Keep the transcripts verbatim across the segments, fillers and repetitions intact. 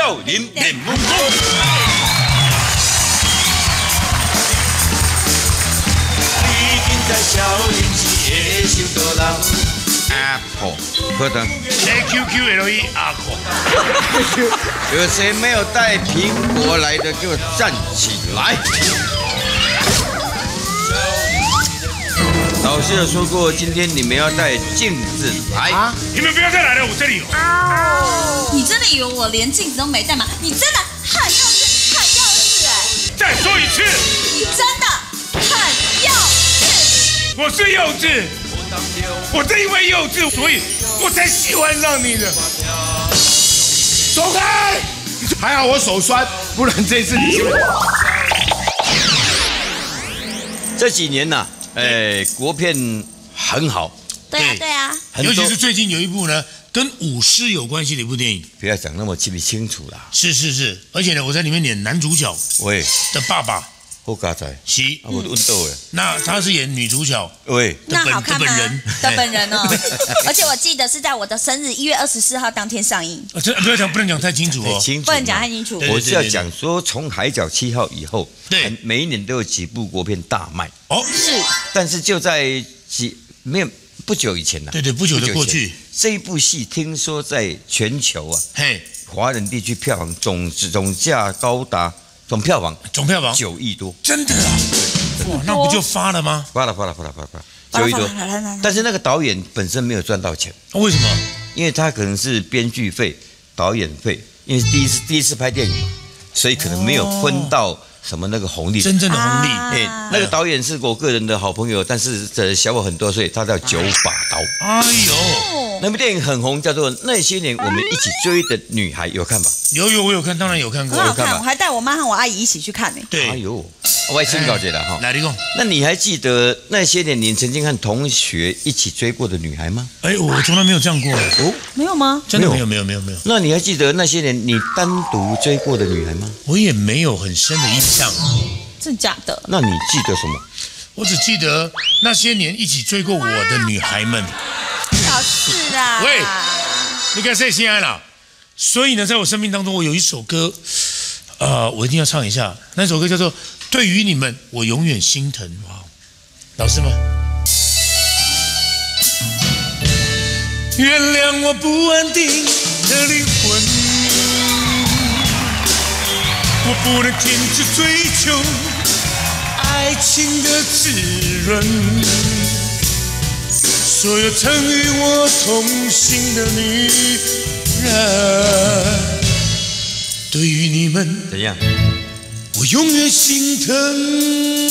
少林练武功。你今在少林寺的修道人。Apple， 喝的。 A Q Q L E Apple。 有谁没有带苹果来的，就站起来。老师有说过，今天你们要带镜子来。 啊、你们不要再来了，我这里有。 哦，你真的以为我连镜子都没带吗？你真的很幼稚，很幼稚哎！ 再说一次， 你真的很幼稚。 我是幼稚，我正因为幼稚，所以我才喜欢上你的。 走开！还好我手酸，不然这次你就…… 这几年呐、啊。哎，国片很好， 对啊，对啊， 尤其是最近有一部呢，跟舞狮有关系的一部电影。 不要讲那么清不清楚啦。 是是是，而且呢，我在里面演男主角， 喂的爸爸， 好加载， 是， 我的温度哎。 那他是演女主角， 喂， 那好看吗？ 的本人， 的本人哦，而且我记得是在我的生日一月二十四号当天上映。 这不要讲，不能讲太清楚哦， 清楚， 不能讲太清楚。 我是要讲说，从海角七号以后， 对， 每一年都有几部国片大卖。 哦， 是， 但是就在几没有不久以前呢、啊， 对对，不久的过去， 这一部戏听说在全球啊， 嘿， 华人地区票房总总价高达总票房总票房九亿多， 真的啊，哇，那不就发了吗？ 发了发了发了发了发了九亿多，但是那个导演本身没有赚到钱， 为什么？ 因为他可能是编剧费、导演费，因为第一次第一次拍电影嘛，所以可能没有分到。什么那个红利？ 真正的红利， 哎、啊，那个导演是我个人的好朋友，但是这小我很多岁，他叫九把刀。 哎呦， 那部电影很红，叫做《那些年我们一起追的女孩》，有看吧？ 有有，我有看，当然有看过， 很好看，我还带我妈和我阿姨一起去看呢。 对， 哎呦，我也先了解了哈。 来，你讲， 那你还记得那些年你曾经和同学一起追过的女孩吗？ 哎，我从来没有这样过。哦， 没有吗？ 真的没有，没有，没有，没有。 那你还记得那些年你单独追过的女孩吗？ 我也没有很深的印象。 真假的？ 那你记得什么？ 我只记得那些年一起追过我的女孩们。 小事啦。 喂，你该谁心爱了？所以呢，在我生命当中，我有一首歌，呃，我一定要唱一下。那首歌叫做《对于你们，我永远心疼》。哇，老师们，原谅我不安定的灵魂，我不能坚持追求爱情的滋润，所有曾与我同行的女人，对于你们怎样？ 我永远心疼。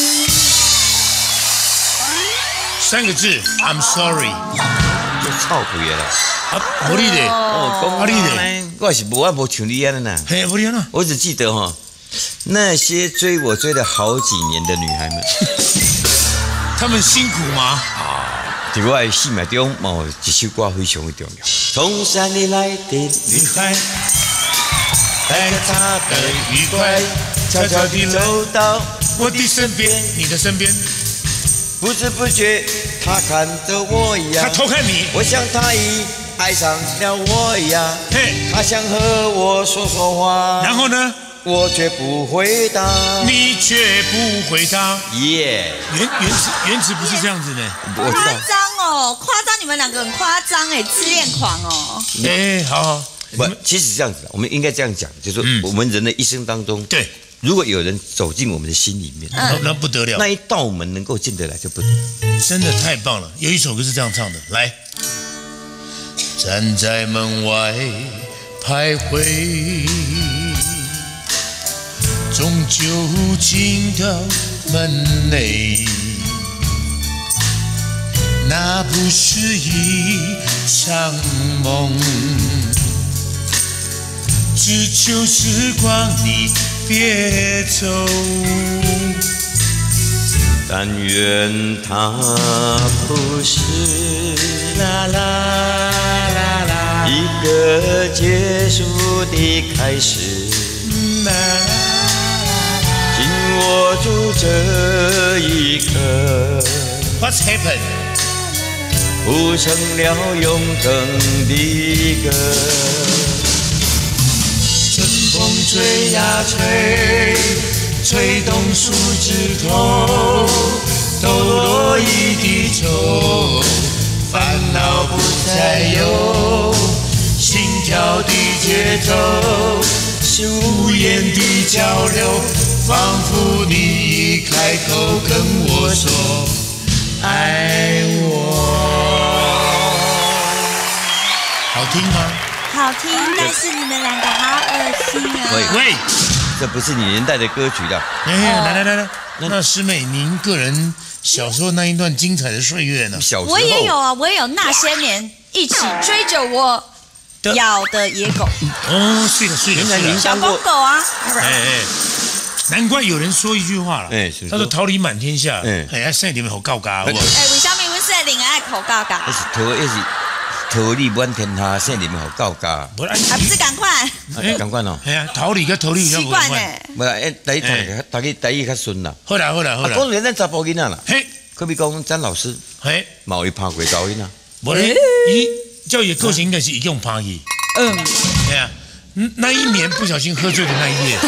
三个字 ，I'm sorry。 就臭屁了。 啊，无你的， 哦，讲啊你的， 我是无啊无像你安的呐。 嘿，无你安啊。 我只记得哈、哦，那些追我追了好几年的女孩们， 她们辛苦吗？ 啊，在我的生命中，某一首歌非常的重要。从山里来的女孩，带着她的愉快，悄悄地走到我的身边，你的身边。 不知不觉，她看着我呀， 她偷看你， 我想她已爱上了我呀。 嘿， 她想和我说说话， 然后呢？ 我却不回答， 你却不回答。 耶、 yeah ，原原词原词不是这样子的。 我知道。 夸张哦，夸张！你们两个很夸张哎，自恋狂哦。 哎、欸，好好。 不，其实是这样子的，我们应该这样讲，就是说我们人的一生当中， 对， 如果有人走进我们的心里面， 那那不得了， 那一道门能够进得来就不得了。 真的太棒了！有一首歌是这样唱的，来，站在门外徘徊，终究进到门内，那不是一场梦，只求时光你别走。 但愿它不是啦啦啦啦一个结束的开始，啦啦紧握住这一刻 What's happened？ 谱成了永恒的歌。 吹呀吹，吹动树枝头，抖落一地愁，烦恼不再有，心跳的节奏是无言的交流，仿佛你一开口跟我说爱我。 好听吗？ 好听，但是你们两个好恶心啊！ 喂喂， 这不是你年代的歌曲的。 哎，来来来来，那师妹，您个人小时候那一段精彩的岁月呢？ 小时候我也有啊，我也有那些年一起追着我咬的野狗， 哦，是的，是的， 原来您是的。 小当过公狗啊。 哎哎，难怪有人说一句话了， 哎是说他说桃李满天下， 哎哎，现在你们好高嘎，好不好？ 哎，为什么阮说恋爱口告告？ 那是桃，那是桃李满天下，现在你们好高价。 不然， 还不是赶快哎，赶快哦。 哎呀，桃李跟桃李有习惯呢？ 不啦，哎，第一大家大家第一较顺啦。 好啦好啦好啊， 啦， 讲连咱查甫囡仔啦， 嘿， 可比讲詹老师， 嘿， 嘛有拍过查某囡仔。 我咧，伊叫伊的个性应该是一种怕伊， 嗯， 哎呀，嗯那一年不小心喝醉的那一夜。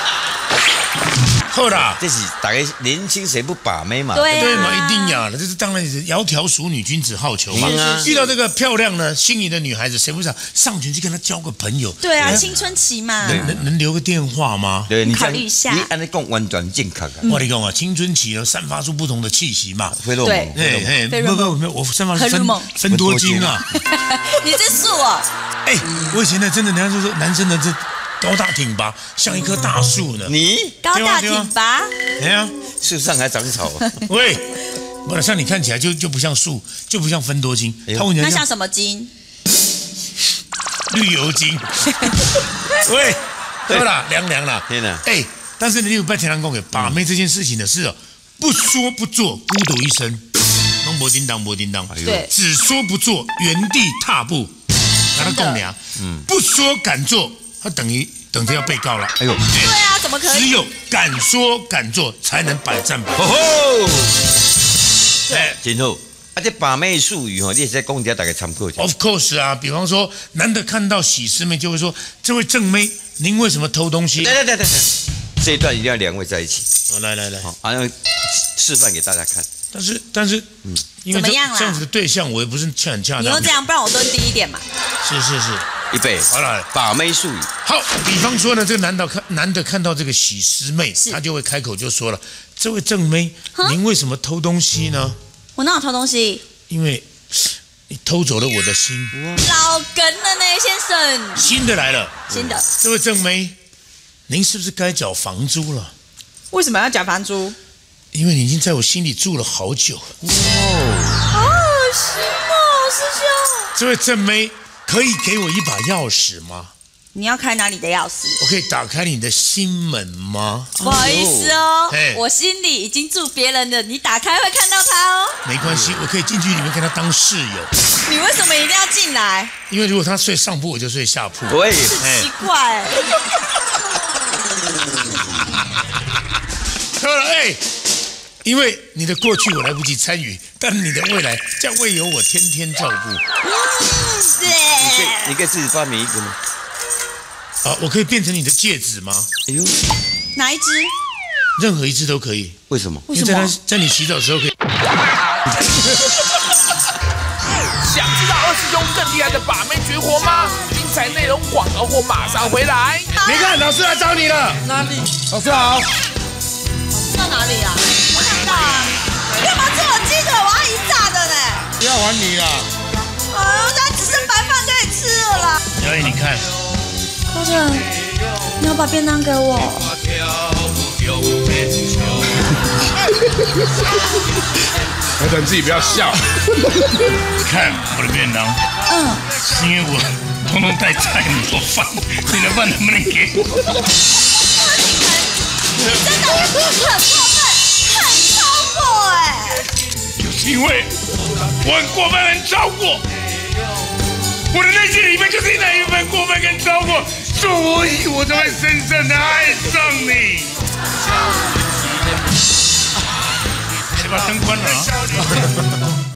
好啦， 这是大家年轻谁不把妹嘛？ 对啊对嘛，一定要的，这是当然是窈窕淑女，君子好逑嘛是是。是遇到这个漂亮呢、心仪的女孩子，谁不想上前去跟她交个朋友？ 对啊， 哎青春期嘛， 能能能留个电话吗？ 对，你这样考虑一下你按你讲完全正确啊， 我跟你讲啊，青春期呢，散发出不同的气息嘛。 费洛蒙， 对费洛蒙。 哎哎， 费洛蒙不不不，我散发出分荷尔蒙分多精啊！ 你这是我， 哎，我以前呢，真的，人家就说男生的这高大挺拔，像一棵大树呢。 你高大挺拔， 哎呀， 树上还长草啊？ 喂，不然像你看起来就就不像树，就不像分多精。 哎呦他问你像那像什么金？ 绿油精。喂，对啦，凉凉啦。 天哪！ 哎，但是你有拜天狼公给把妹这件事情的事哦，不说不做，孤独一生，弄不叮当不叮当。 哎呦对， 只说不做，原地踏步。跟他共娘，嗯，不说敢做，他等于等着要被告了。 哎呦， 对啊，怎么可以？ 只有敢说敢做，才能百战百吼胜。 吼， 哎真好。啊，这把妹术语吼，你也是在讲一下大家参考一下。 ，of course 啊，比方说，难得看到喜师妹，就会说：“这位正妹，您为什么偷东西对对对对对，这一段一定要两位在一起，？” 哦，来来来， 好，啊，要示范给大家看。 但是但是，嗯，因为这怎么样啦这样子的对象，我也不是恰很恰当你又这。样，不然我蹲低一点嘛。 是是是， 预备， 好了。 把妹术语， 好，比方说呢，这个男的看难得看到这个喜师妹， 是他就会开口就说了：“这位正妹，您为什么偷东西呢？ 我哪有偷东西？ 因为你偷走了我的心。 老梗了呢，先生。 新的来了， 新的， 这位正妹，您是不是该缴房租了？ 为什么要缴房租？ 因为你已经在我心里住了好久了。 好恶心哦，师兄。 这位正妹，可以给我一把钥匙吗？ 你要开哪里的钥匙？ 我可以打开你的心门吗？ 不好意思哦哎， 我心里已经住别人的，你打开会看到他哦。 没关系，我可以进去里面跟他当室友。 你为什么一定要进来？ 因为如果他睡上铺，我就睡下铺。 喂， 是奇怪。 喝了哎，因为你的过去我来不及参与，但你的未来将会由我天天照顾。 你可以对， 你可以自己发明一个吗？ 啊，我可以变成你的戒指吗？ 哎呦， 哪一只？ 任何一只都可以， 为什么？ 为什么因为在他？在你洗澡的时候可以。 想知道二师兄更厉害的把妹绝活吗？精彩内容广告后马上回来。 你看，老师来找你了。 哪里？ 老师好。 到哪里啊？我看到啊。你干嘛吃我鸡腿？我阿姨炸的呢。 不要还你啦。 哎呦，现在只剩白饭可以吃了啦。 小野，你看， 高正，你要把便当给我。 我等自己不要笑。 看我的便当， 嗯， 是因为我通通带菜没有饭，你的饭能不能给我？ 真的很过分，很超过哎。 就是因为我很过分，很超过，我的内心里面就是那一份过分跟超过，所以我才会深深的爱上你。谁把灯关了啊？